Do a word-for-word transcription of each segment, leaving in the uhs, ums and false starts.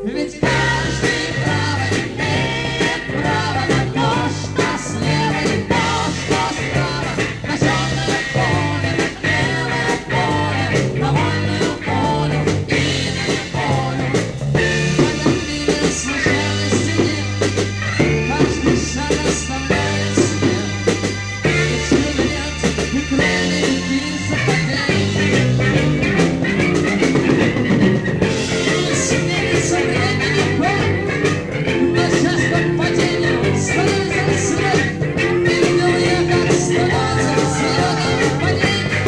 Ведь каждый право имеет право на то, что слева, и то, что справа, на черное поле, на белое поле, на вольную волю и на неволю. В этом мире случайности нет, каждый шаг оставляет след. И чуда нет, и крылья, и птица потеет. Смирится времени ход, но часто падению становится свет. И видел я, как становится золотом падение.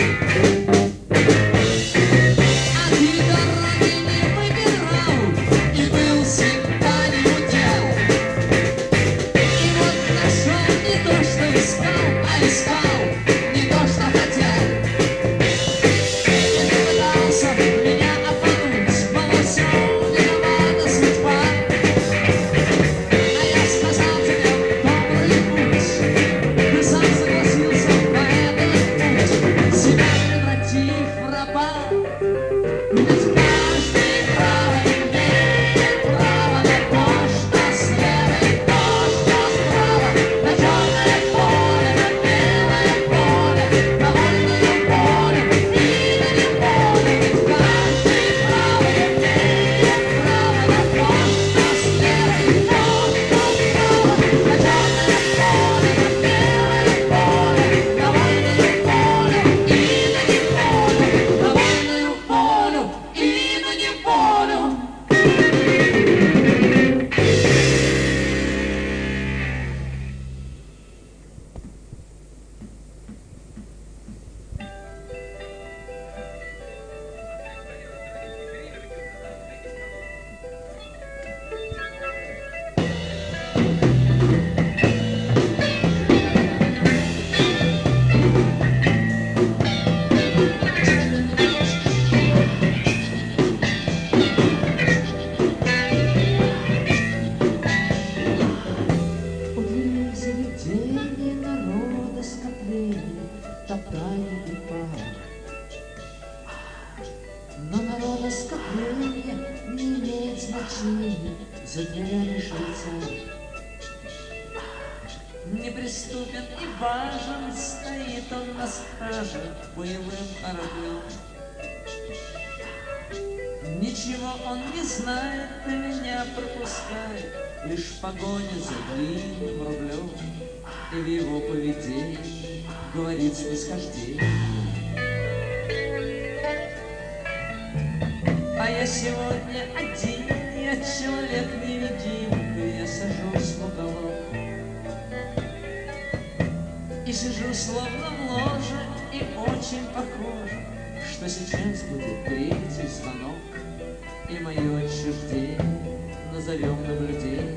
А ты дороги не выбирал и был всегда не удел. И вот нашел не то, что искал, а искал не то, что хотел. И ты пытался меня обмануть, мол, все виновата судьба. А я сказал тебе добрый путь, ты сам согласился на этот путь, себя превратив в раба. Ведь каждый право имеет право на то, что слева, и то, что справа, на черное поле, на белое поле, на вольную волю и на неволю. Ведь каждый право имеет право на то, что слева, и то, что справа, на черное поле, на белое поле, на вольную волю и на неволю, на вольную волю и на неволю. У длинных заведений народа скопления топтание и парк. Но народоскопление не имеет значения за дверями швейцарии. Неприступен и важен, стоит он на страже боевым кораблем. Ничего он не знает и меня пропускает, лишь в погоне за длинным рублем. И в его поведении говорит снисхождение. А я сегодня один, я человек-невидимка, я сажусь в уголок и сижу словно в ложе, и очень похоже, что сейчас будет третий звонок, и мое отчуждение назовем наблюдением.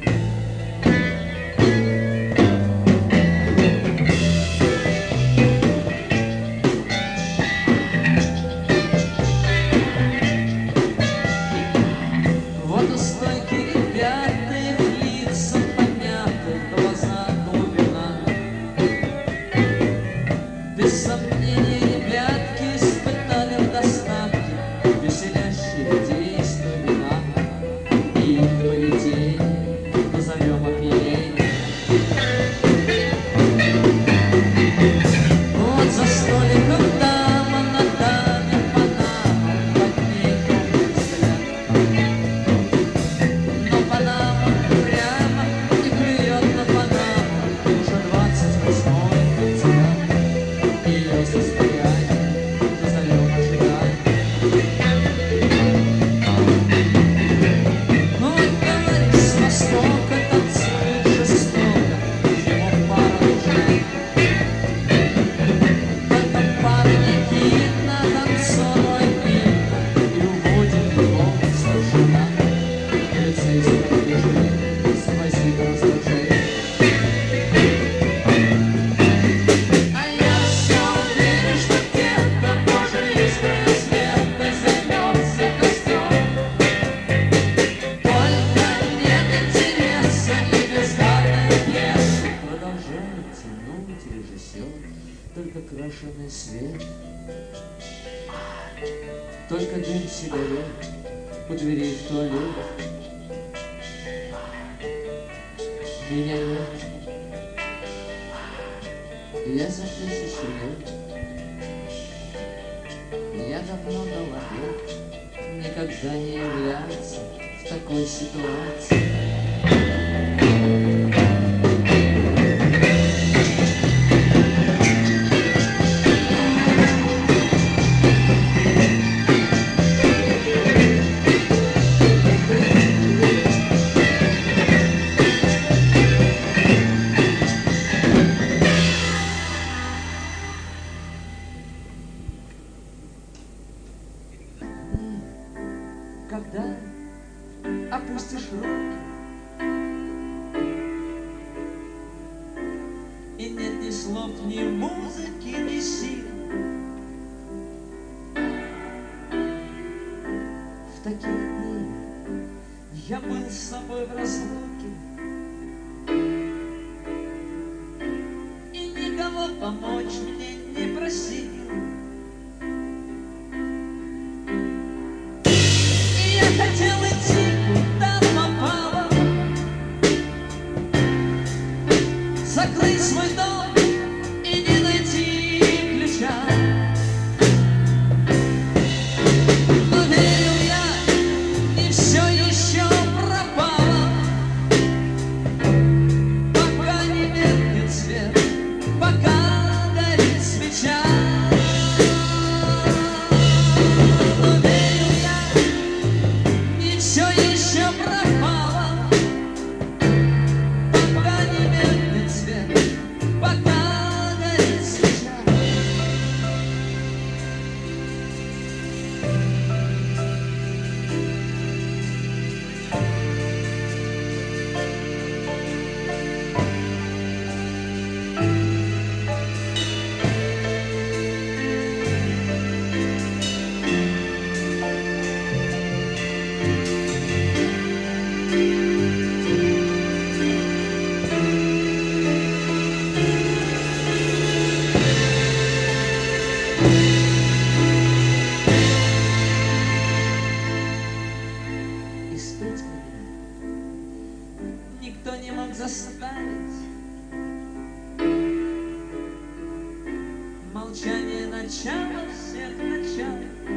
Вот у стойки ребята, их лица помяты, глаза глубина. Без сомнения, ребятки испытали в достатке веселящих действий вина. И их поведение назовем опьянением. Вот за столиком дама на даме панама, под ней томный взгляд. Но панама прямо и клюет на панаму уже двадцать восьмой кандидат. Ее состояние назовем ожиданием. Вот товарищ с востока танцует жестоко, ему пара нужна. Только пара не видно, танцору обидно, и уводит его старшина. Полицейский побежит, сквозит раздражение. А я все уверен, что где-то Божьей искрой света займется костер. Только нет интереса и бездарная пьеса продолжает тянуть режиссер. Только крашеный свет, только дым сигарет у дверей в туалет. Меня нет. Я за тысячу лет. Я давно дал обет никогда не являться в такой ситуации. Когда опустишь руки, и нет ни слов, ни музыки, ни сил, в такие дни я был с собой в разлуке и никого помочь мне не просил. Хотел идти, куда попало, закрыть свой дом и не найти ключа. Но верил я, не все еще пропало, пока не меркнет свет, пока горит свеча. Все еще пропало, пока не меркнет свет, пока горит свеча. Никто не мог заставить. Молчание начало всех начал.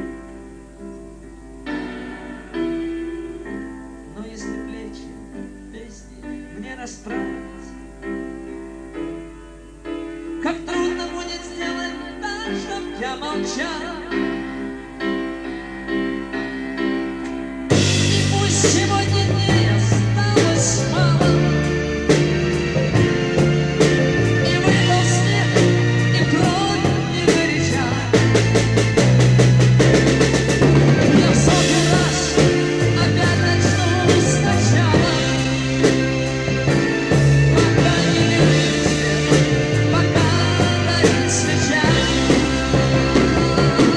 Но если плечи песни мне расправить, как трудно будет сделать так, чтоб я молчал. И пусть сегодня дней осталось мало, и выпал снег, и кровь, и горяча. Я в сотый раз опять начну сначала, пока не меркнет свет, пока горит свеча.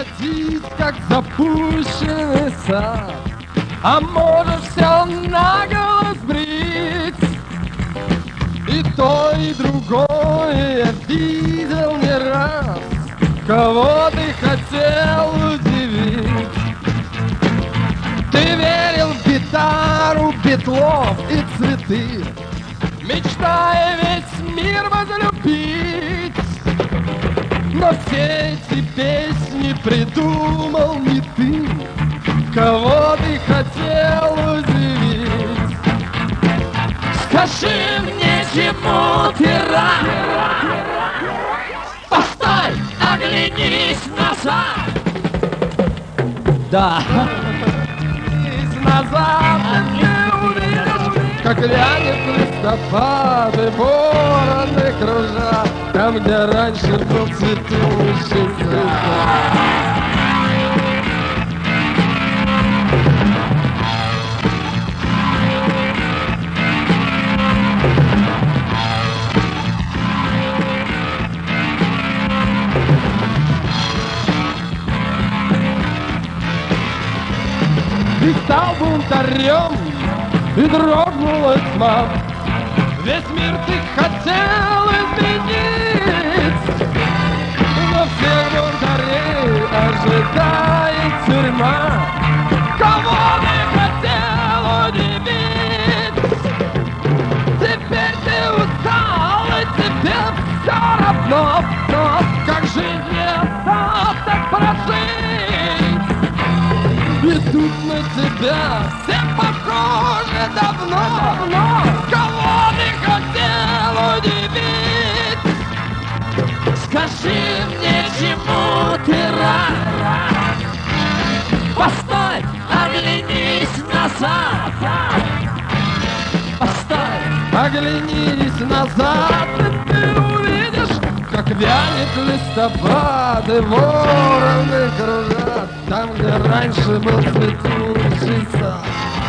катить, как запущенный сад, а можешь все наголо сбрить. И то, и другое я видел не раз. Кого ты хотел удивить? Ты верил в гитару, битлов и цветы, мечтая весь мир возлюбить. Но все эти песни придумал не ты. Кого ты хотел удивить? Скажи мне, чему ты рад? Постой, оглянись назад. Да. Оглянись назад, и ты увидишь, как вянет листопад, и вороны кружат там, где раньше был цветущий цветок. Ты стал бунтарем, и дрогнула тьма. Весь мир ты хотел изменить, но всех бунтарей ожидает тюрьма. Кого ты хотел удивить? Теперь ты устал, и тебе все равно, но как жизнь остаток прожить. Идут на тебя все похожи давно, давно. Кого ты хотел удивить? Скажи мне, чему ты рад? Постой, оглянись назад. Постой, оглянись назад, и ты увидишь, как вянет листопад, и вороны кружат там, где раньше был цветущий сад.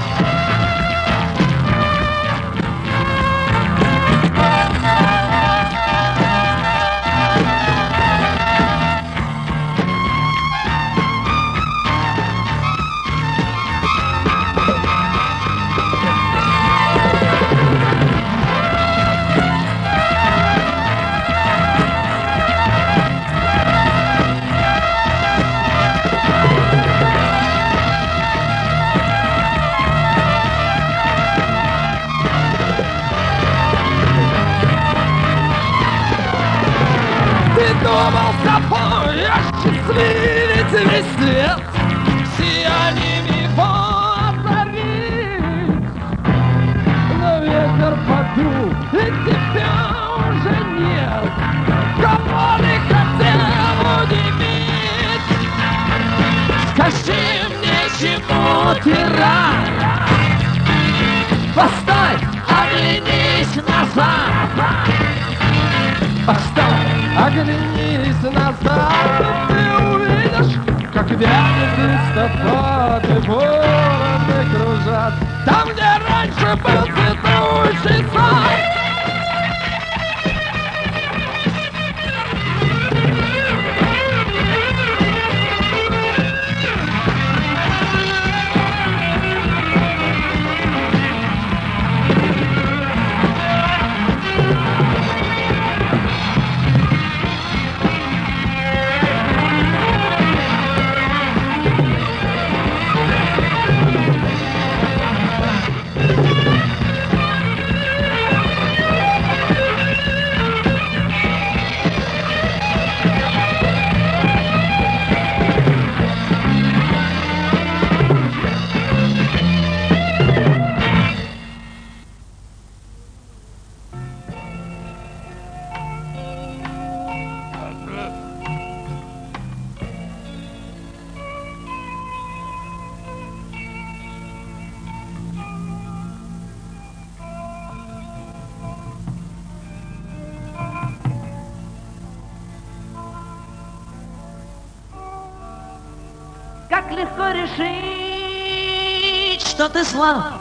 Думал собой осчастливить весь свет, сиянием его озарить. Но ветер подул, и тебя уже нет. Кого ты хотел удивить? Скажи мне, чему ты рад? Постой, оглянись назад. Постой, оглянись назад, и ты увидишь, как вянет листопад, и вороны кружат там, где раньше был цветущий сад. Как легко решить, что ты слаб.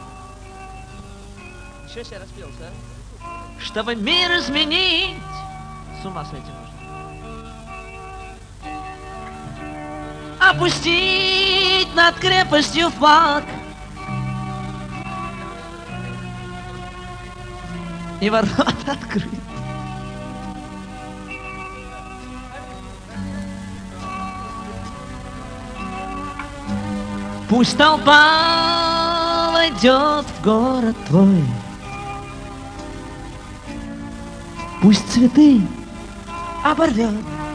Еще я распелся, а? Чтобы мир изменить. С ума сойти можно. опустить над крепостью флаг и ворота открыть. Пусть толпа войдет в город твой, пусть цветы оборвет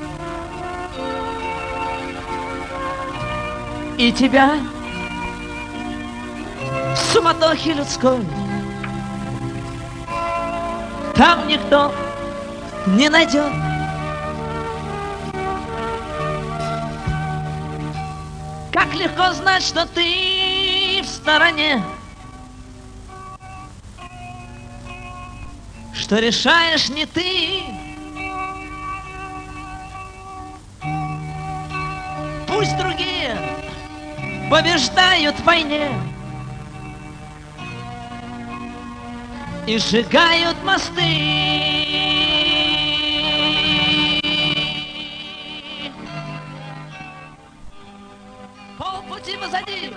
и тебя в суматохе людской там никто не найдет. Как легко знать, что ты в стороне, что решаешь не ты. Пусть другие побеждают в войне и сжигают мосты. Полпути позади,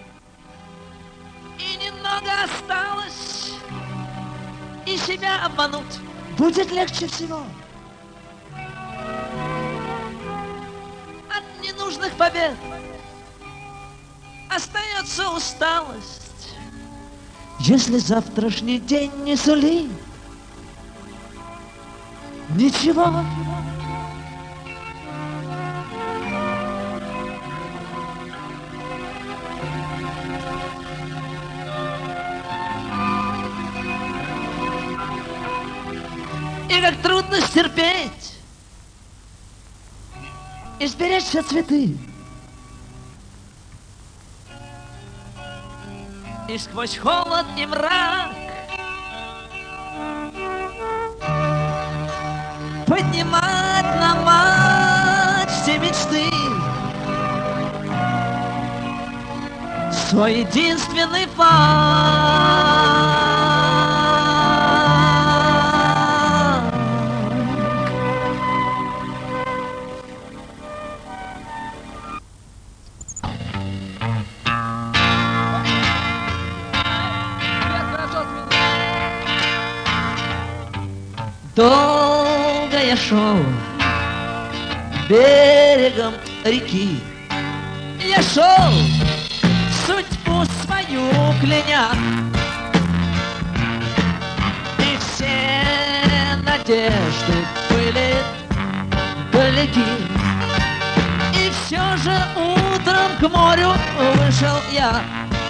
и немного осталось, и себя обмануть будет легче всего. От ненужных побед остается усталость, если завтрашний день не сулит ничего. И как трудно стерпеть и сберечь все цветы. И сквозь холод и мрак поднимать на мачте мечты свой единственный флаг. Долго я шел берегом реки, я шел судьбу свою кляня, и все надежды были далеки. И все же утром к морю вышел я,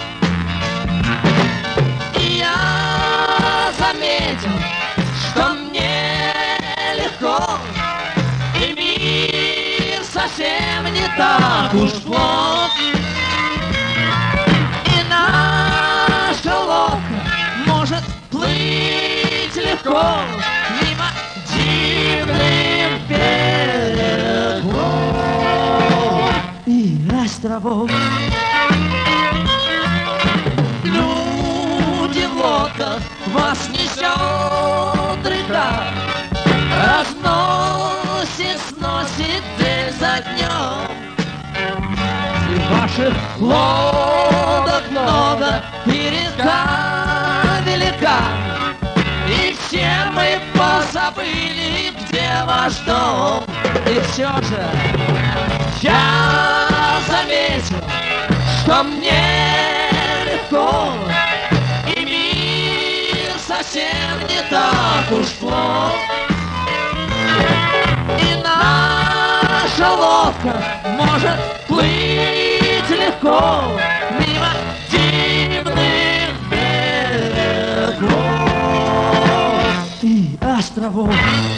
и я заметил, что мне легко, и мир совсем не так уж плох. И наша лодка может плыть легко мимо дивных берегов и островов. Люди в лодках, вас несет река, разносит, сносит день за днем. И ваших лодок много, и река велика, и все мы позабыли, где ваш дом. И все же я заметил, что мне легко, и мир совсем не так уж плох. И наша лодка может плыть легко мимо дивных берегов и островов.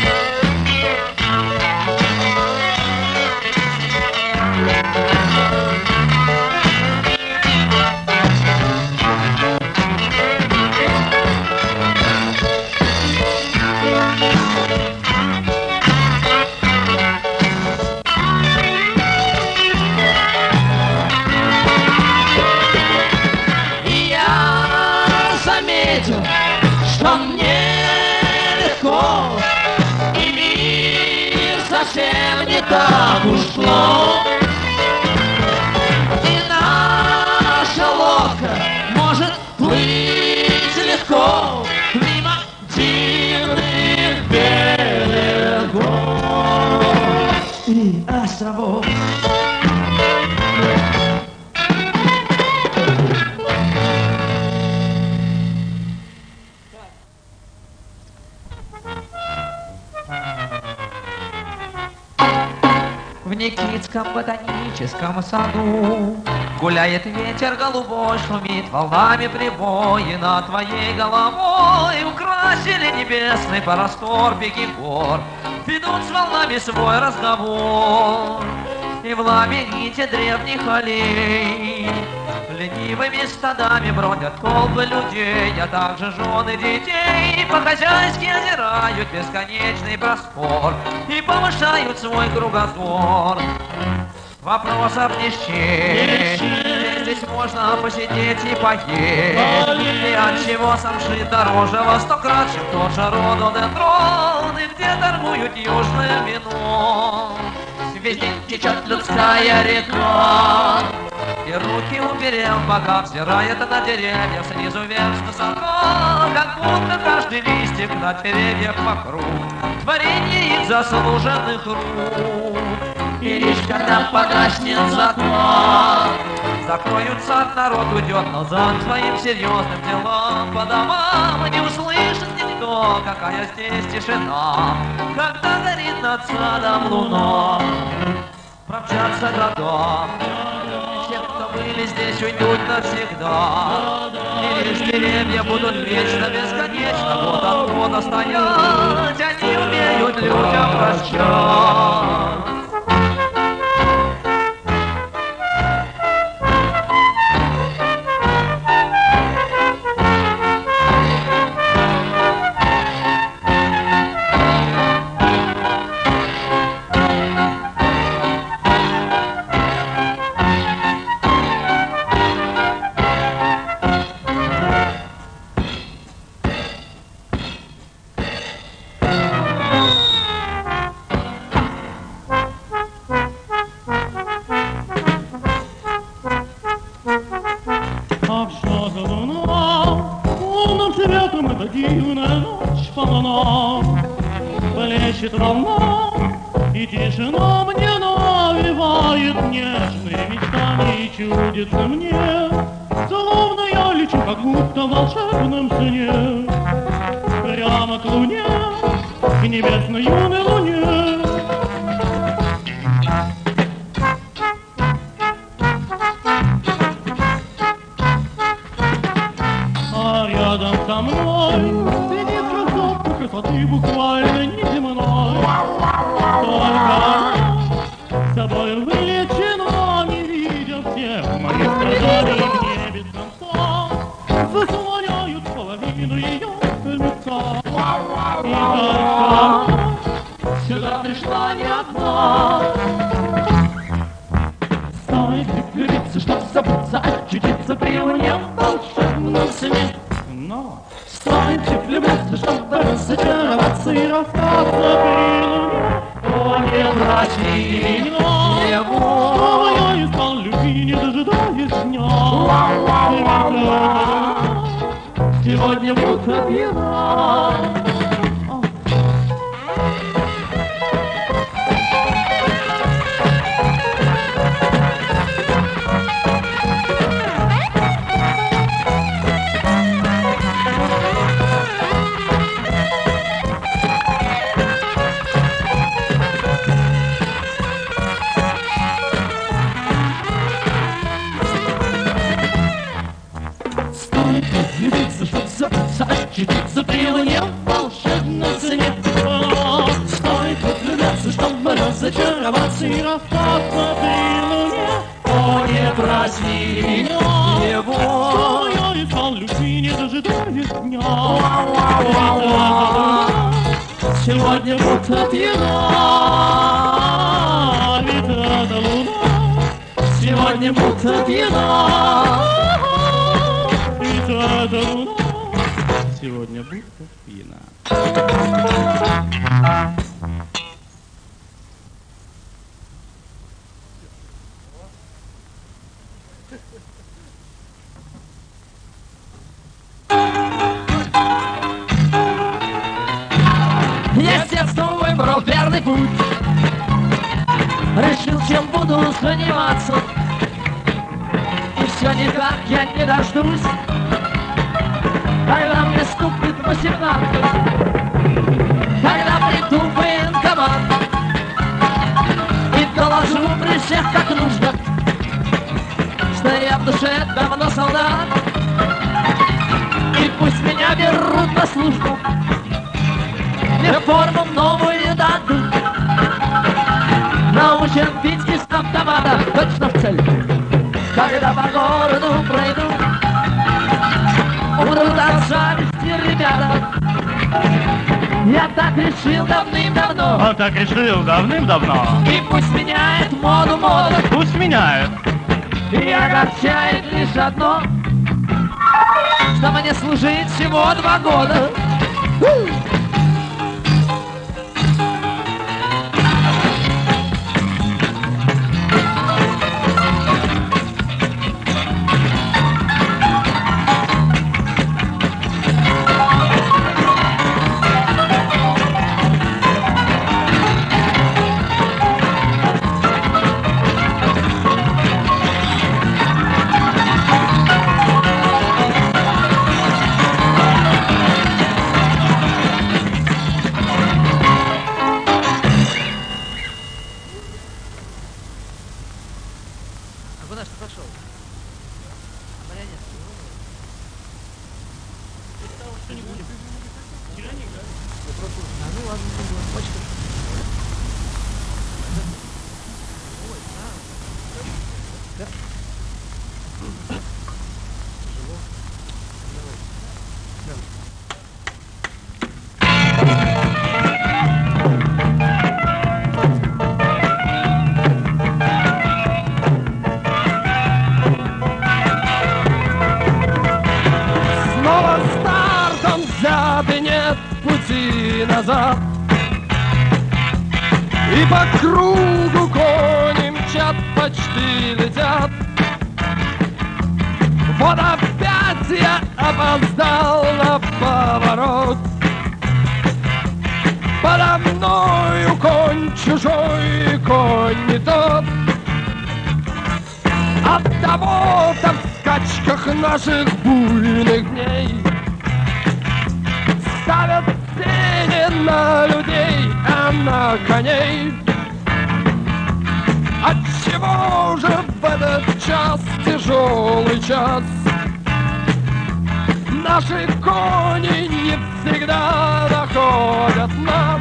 Что мне легко, и мир совсем не так уж плох. среди островов. В Никитском ботаническом саду гуляет ветер голубой, шумит волнами прибои над твоей головой. Украсили небесный простор пики гор, ведут с волнами свой разговор. И в лабиринте древних аллей ленивыми стадами бродят толпы людей, а также жены детей. По-хозяйски озирают бесконечный простор и повышают свой кругозор. Вопросов не счесть, здесь можно посидеть и поесть. И от чего самшит дороже во сто крат, чем тот же рододендрон, и где торгуют южным вином. Везде течет людская река, и руки уперев в бока, взирает на деревья снизу вверх с высока, как будто каждый листик на деревьях вокруг творение их заслуженных рук. И лишь когда погаснет закат, закроются, народ уйдет назад своим серьезным делам по домам, и не услышит никто, какая здесь тишина, когда горит над садом луна. Промчатся года, все, кто были здесь, уйдут навсегда, и лишь деревья будут вечно, бесконечно, вот откуда стоять, они умеют людям прощать. Плещет волна, и тишина мне навевает нежные мечтания, и чудится мне, словно я лечу, как будто в волшебном сне, прямо к луне, к небесной юной луне. А рядом со мной сидит красотка, красоты буквально неземной. Только она собой вылечена, не видя всех моих страданий, в небе конца заслоняют половину ее лица. И только она сюда пришла не одна. Стоит влюбиться, чтоб забыться, очутиться при луне в волшебном сне. Но стоит влюбиться, чтобы разочароваться и расстаться при луне. О, не прощи меня, чтобы я искал любви, не дожидаясь дня. Сегодня будто пьяна. Очутиться при луне в волшебном сне. Стоит влюбляться, чтобы разочароваться и расстаться при луне. О, не проси его, что я искал любви, не дожидаясь дня. Сегодня будто пьяна, ведь эта луна сегодня будто пьяна, ведь эта луна сегодня будто пьяна. Я с детства выбрал верный путь, решил, чем буду заниматься. И все никак я не дождусь, когда мне стукнет восемнадцать, когда приду в военкомат и доложу при всех как нужно, что я в душе давно солдат. И пусть меня берут на службу, мне форму новую дадут, научат бить из автомата точно в цель. Когда по городу пройду, умрут от зависти ребята. Я так решил давным-давно. Он так решил давным-давно. И пусть меняет моду мода, Пусть меняет. и огорчает лишь одно, что мне служить всего два года. А куда ж ты пошел? Марионетка. А, ну ладно, не будем. Очень хорошо. Ой, да. Да. Тяжело. Давай. Давай. Снова стартом взят и нет пути назад. И по кругу кони мчат, почти летят. Вот опять я опоздал на поворот. Подо мною конь чужой, и конь не тот. От того-то в скачках наших буйных дней ставят тени на людей, а на коней. Отчего же в этот час, тяжелый час, наши кони не всегда доходят нас?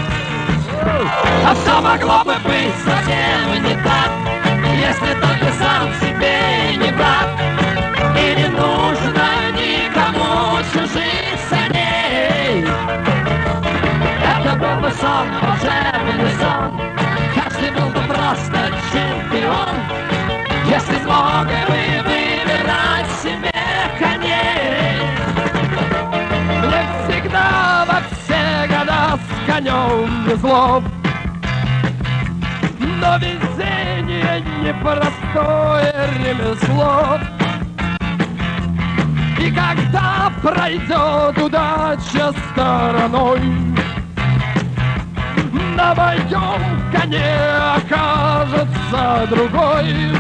А все могло бы быть совсем не так, если только сам себе не брат. И не нужно никому чужих саней. Это был бы сон, волшебный сон, каждый был бы просто чемпион, если смог бы выбирать себе коней. Мне всегда во все года с конем везло, но везение непростое ремесло. И когда пройдет удача стороной, на моем коне окажется другой.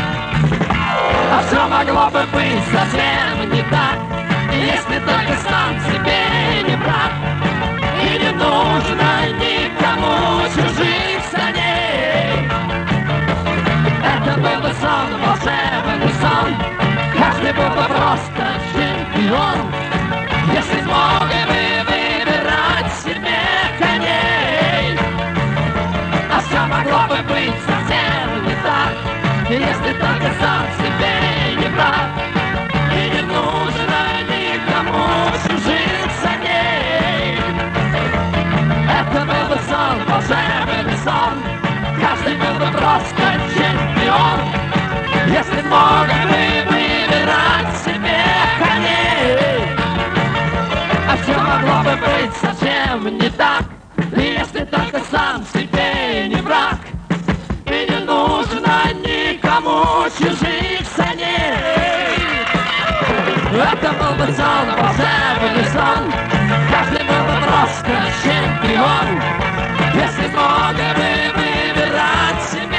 А все могло бы быть совсем не так, если только сам себе не брат. И не нужно никому чужих саней. Это был бы сон, волшебный сон, каждый был бы просто чемпион, если смог бы выбирать себе коней. А все могло бы быть совсем не так, если только сам себе не брат. И не нужно никому чужих саней. Это был бы сон, волшебный сон, каждый был бы просто чемпион, если смог бы выбирать себе коней. А все могло бы быть совсем не так, если только сам себе не враг. И не нужно никому чужих саней. Это был бы сон, волшебный сон, каждый был бы просто чемпион, если смог бы выбирать себе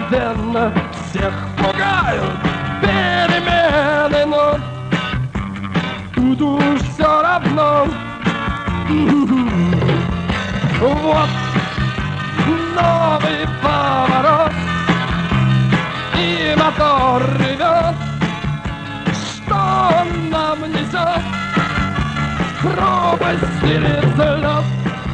мгновенно всех пугают перемены, но тут уж все равно. Вот новый поворот, и мотор ревет. Что он нам несет? Пропасть или взлет,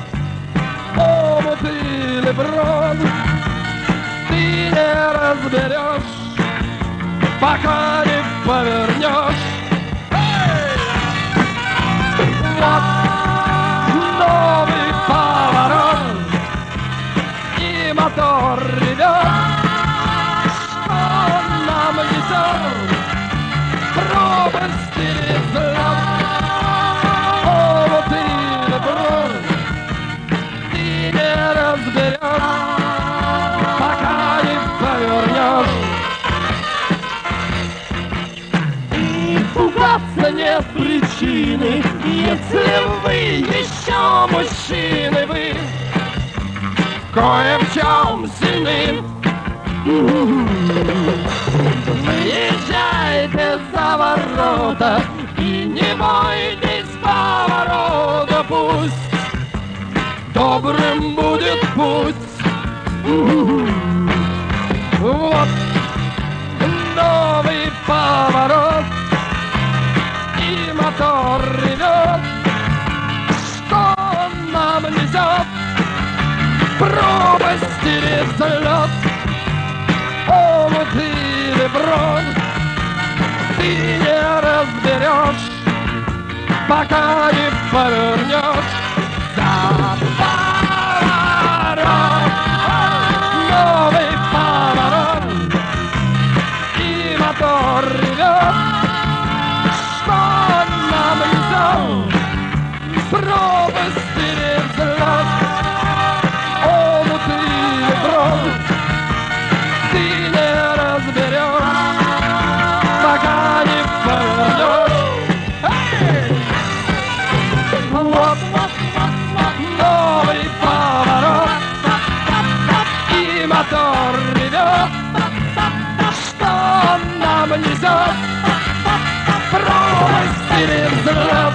омут или брод, ты не разберешь, пока не повернешь. Вот новый поворот, и мотор ревет. Что он нам несет? Пропасть или взлет, омут или брод, ты не разберешь, пока не повернешь. И пугаться нет причины, если вы еще мужчины, вы кое в чем сильны. Выезжайте за ворота и не бойтесь поворота, пусть добрым будет путь. Вот новый поворот, и мотор ревет. Что он нам несет? Пропасть или взлет, омут или брод, ты не разберешь, пока не повернешь. За поворот, новый поворот, и мотор ревет. Что он нам несет? Пропасть или взлет, омут или брод, ты не разберешь, пока не повернешь. Вот новый поворот, и мотор ревет. Что он нам несет? Пропасть или взлет,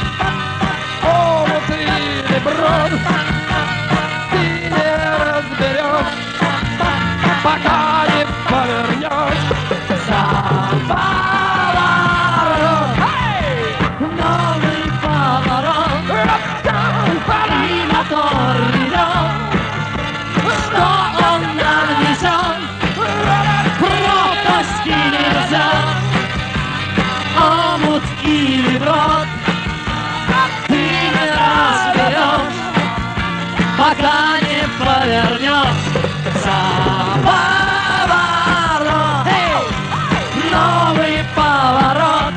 омут или брод, ты не разберешь, пока не повернешь. За поворот, Новый поворот, и мотор ревет. Что он нам несет? Пропасть или взлет, омут или брод, ты не разберешь, пока не повернешь. За поворот, новый поворот,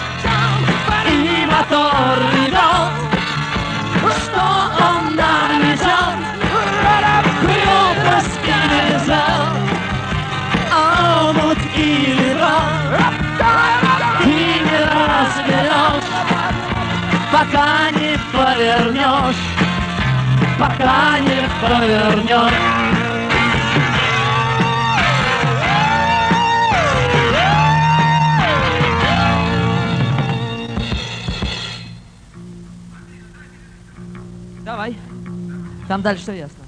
и мотор ревет. Что он нам несет? Пропасть или взлет, омут или брод, ты не разберешь, пока не повернешь, пока не повернешь. Давай. Там дальше все ясно.